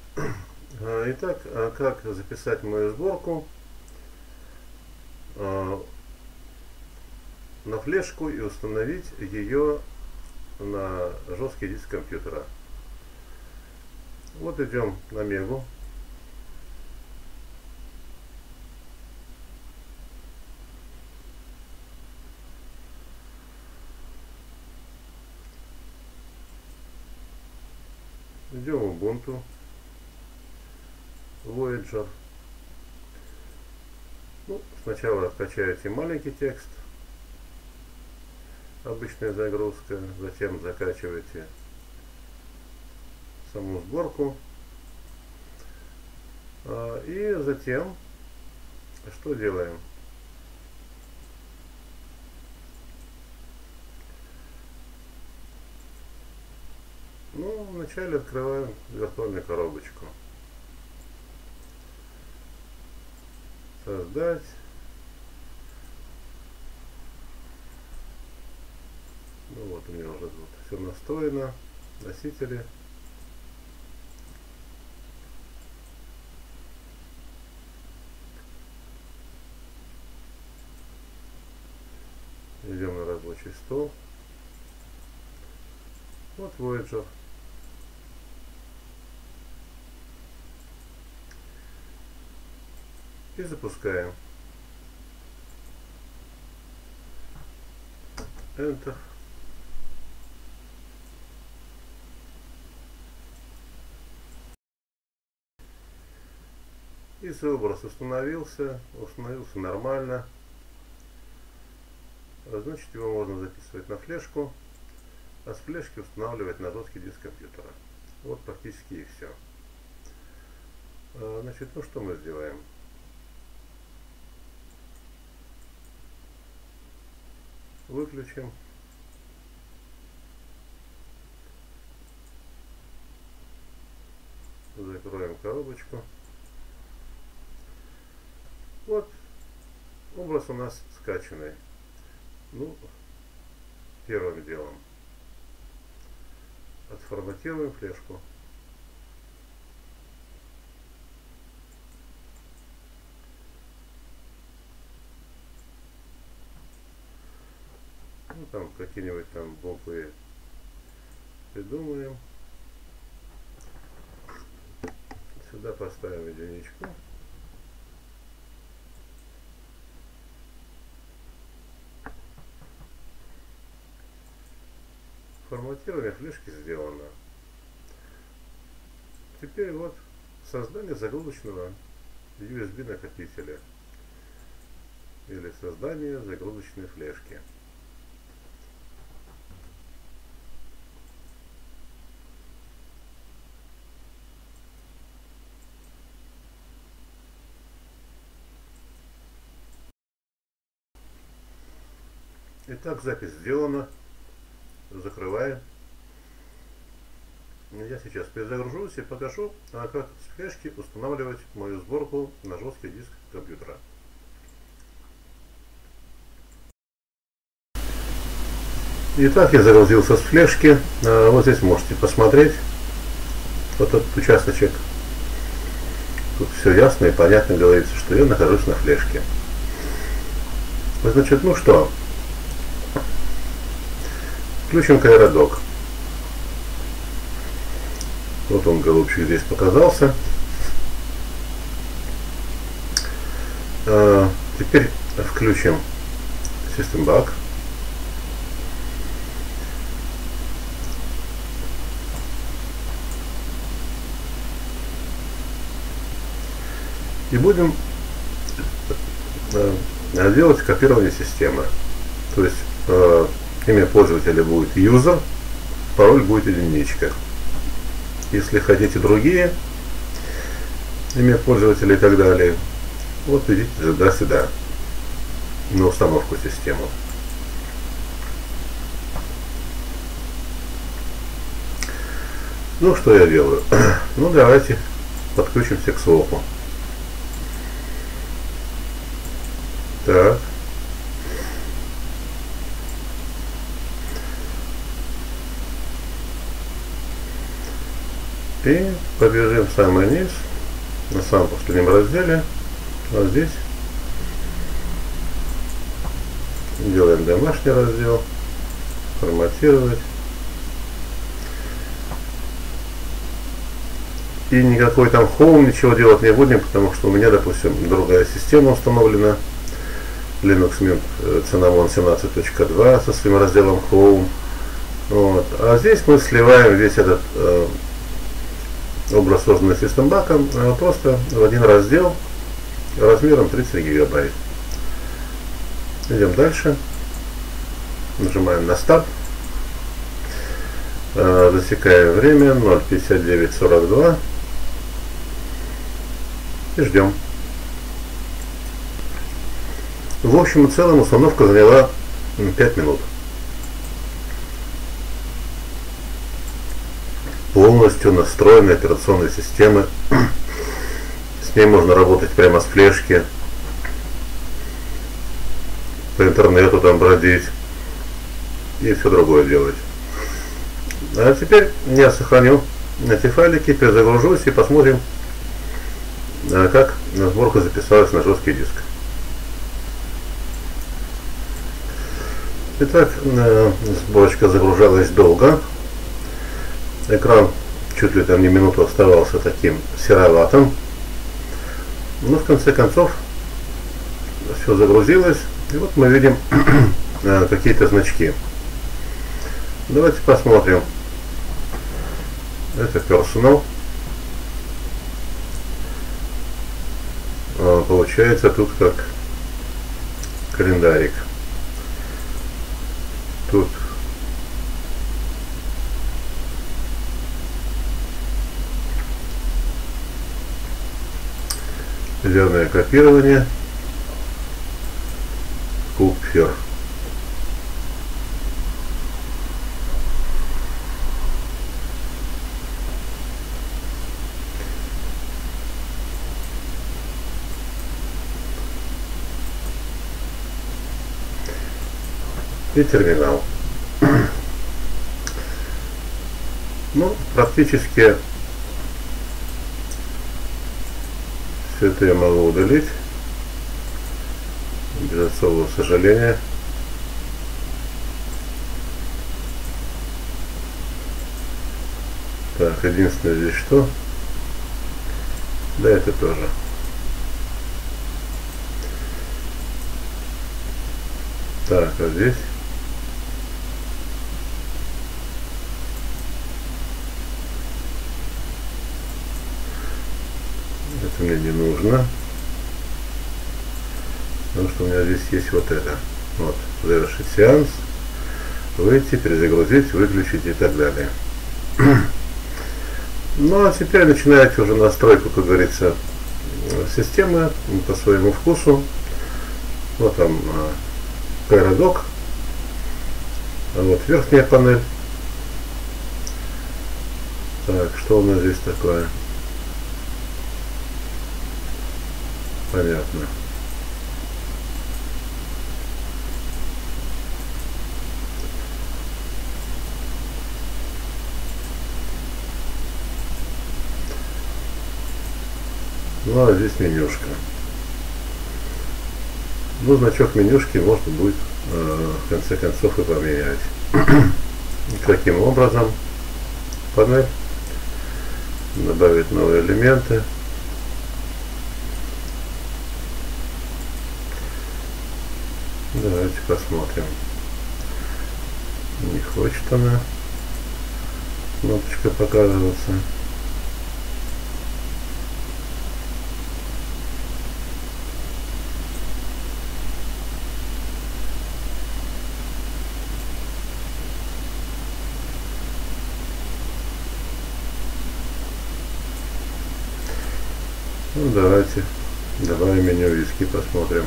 Итак, как записать мою сборку на флешку и установить ее на жесткий диск компьютера. Вот идем на Мегу. Идем в Ubuntu, Voyager. Сначала качаете маленький текст, обычная загрузка, затем закачиваете саму сборку, и затем что делаем? Вначале открываем виртуальную коробочку. Создать. Вот у меня уже тут все настроено. Носители. Идем на рабочий стол. Вот Voyager. И запускаем. Enter. И образ установился нормально. Значит, его можно записывать на флешку, а с флешки устанавливать на жесткий диск компьютера. Вот практически и все. Значит, что мы сделаем? Выключим. Закроем коробочку. Вот образ у нас скачанный. Первым делом отформатируем флешку. Там какие-нибудь там буквы придумаем. Сюда поставим единичку. Форматирование флешки сделано. Теперь вот создание загрузочного USB накопителя или создание загрузочной флешки. Итак, запись сделана. Закрываем. Я сейчас перезагружусь и покажу, как с флешки устанавливать мою сборку на жесткий диск компьютера. Итак, я загрузился с флешки. Вот здесь можете посмотреть вот этот участочек. Тут все ясно и понятно говорится, что я нахожусь на флешке. Значит, что? Включим Кайродок. Вот он, голубчик, здесь показался. Теперь включим Systembug. И будем делать копирование системы. То есть имя пользователя будет user, пароль будет единичка. Если хотите другие имя пользователя и так далее, вот идите сюда на установку системы. Что я делаю? Давайте подключимся к свопу. Так. И побежим в самый низ, на самом последнем разделе, вот здесь. Делаем домашний раздел, форматировать. И никакой там Home, ничего делать не будем, потому что у меня, допустим, другая система установлена. Linux Mint Cinnamon 17.2 со своим разделом Home. Вот. А здесь мы сливаем весь этот образ, созданный систембаком, просто в один раздел размером 30 гигабайт. Идем дальше. Нажимаем на Start. Засекаем время 0:59:42 и ждем. В общем и целом установка заняла 5 минут. Полностью настроенная операционная система. С ней можно работать прямо с флешки, по интернету там бродить и все другое делать. А теперь я сохраню эти файлики, перезагружусь и посмотрим, как сборка записалась на жесткий диск. Итак, сборочка загружалась долго. Экран чуть ли там не минуту оставался таким сероватым. Но в конце концов все загрузилось. И вот мы видим какие-то значки. Давайте посмотрим. Это Personal. Получается тут как календарик. Тут верное копирование. Купфер. И терминал. Ну, практически все это я могу удалить без особого сожаления. Так, единственное здесь что? Да, это тоже. Так, а здесь? Это мне не нужно. Потому что у меня здесь есть вот это. Вот, завершить сеанс, выйти, перезагрузить, выключить и так далее. Ну а теперь начинаете уже настройку, как говорится, системы по своему вкусу. Вот там Кайродок. А вот верхняя панель. Так, что у нас здесь такое? Понятно. Ну а здесь менюшка. Ну, значок менюшки можно будет в конце концов и поменять. Каким образом? Панель. Добавить новые элементы. Давайте посмотрим. Не хочет она кнопочка показываться. Ну, давайте добавим меню виски, посмотрим.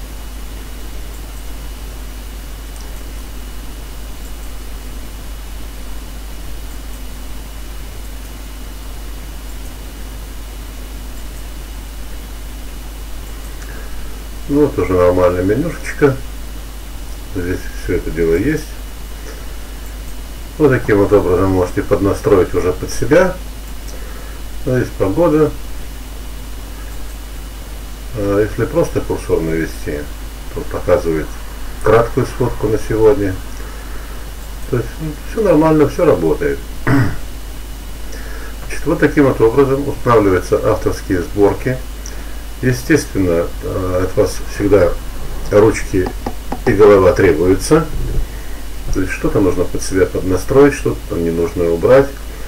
Ну, вот уже нормальная менюшечка. Здесь все это дело есть. Вот таким вот образом можете поднастроить уже под себя. Здесь погода. Если просто курсор навести, то показывает краткую сводку на сегодня. То есть все нормально, все работает. Значит, вот таким вот образом устанавливаются авторские сборки. Естественно, от вас всегда ручки и голова требуются. То есть что-то нужно под себя поднастроить, что-то там ненужное убрать.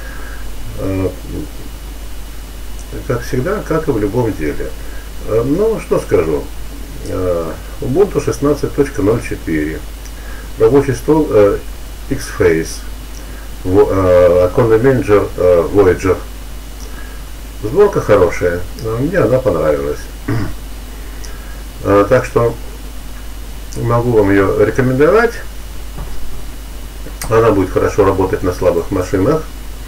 Как всегда, как и в любом деле. Ну, что скажу. Ubuntu 16.04. Рабочий стол X-Face. Оконный менеджер Voyager. Сборка хорошая. Мне она понравилась. Так что могу вам ее рекомендовать. Она будет хорошо работать на слабых машинах.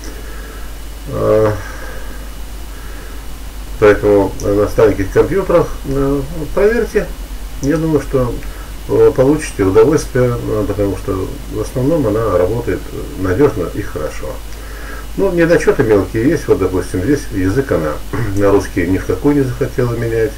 Поэтому на стареньких компьютерах проверьте. Я думаю, что получите удовольствие, потому что в основном она работает надежно и хорошо. Ну, недочеты мелкие есть. Вот, допустим, здесь язык она на русский ни в какой не захотела менять.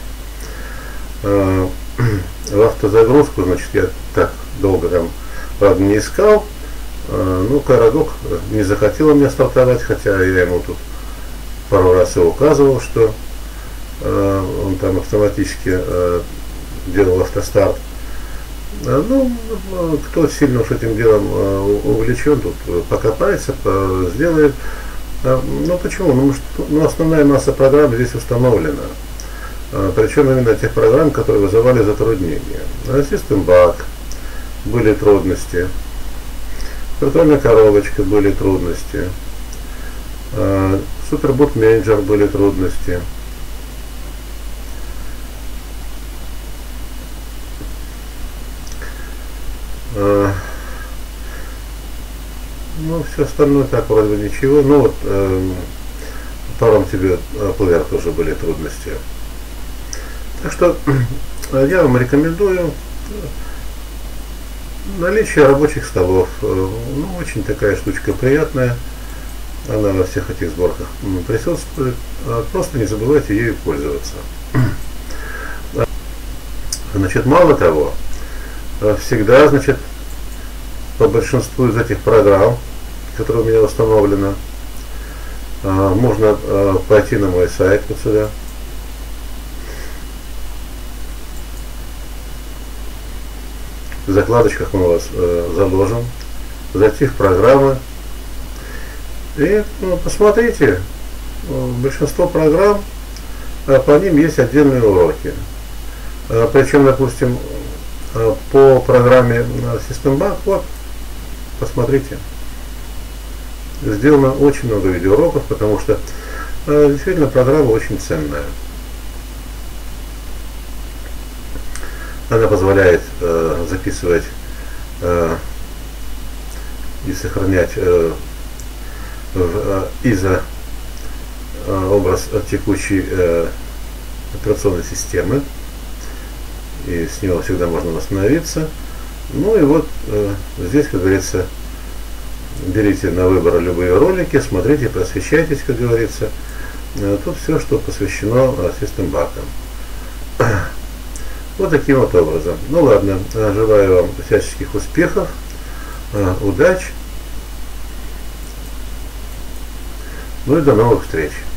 В автозагрузку, значит, я так долго там, правда, не искал. Ну, Карадок не захотел у меня стартовать, хотя я ему тут пару раз и указывал, что он там автоматически делал автостарт. Ну, кто сильно уж этим делом увлечен, тут покопается, сделает. Ну, почему? Ну, основная масса программ здесь установлена. Причем именно тех программ, которые вызывали затруднения. System Bug, были трудности. Виртуальная коробочка, были трудности. Superboot Manager, были трудности. Ну, все остальное так вроде бы ничего. Ну вот, паром тебе плеер тоже были трудности. Так что я вам рекомендую наличие рабочих столов. Ну, очень такая штучка приятная. Она во всех этих сборках присутствует. Просто не забывайте ею пользоваться. Значит, мало того, всегда, значит, по большинству из этих программ, которые у меня установлены, можно пойти на мой сайт вот сюда. В закладочках мы у вас заложим, зайти в программы и посмотрите, большинство программ, по ним есть отдельные уроки. Причем, допустим, по программе System Bug, вот, посмотрите, сделано очень много видеоуроков, потому что действительно программа очень ценная. Она позволяет записывать и сохранять в ISO образ текущей операционной системы, и с него всегда можно восстановиться. Ну и вот здесь, как говорится, берите на выбор любые ролики, смотрите, просвещайтесь, как говорится. Тут все, что посвящено System Bug. Вот таким вот образом. Ну ладно, желаю вам всяческих успехов, удач. Ну и до новых встреч.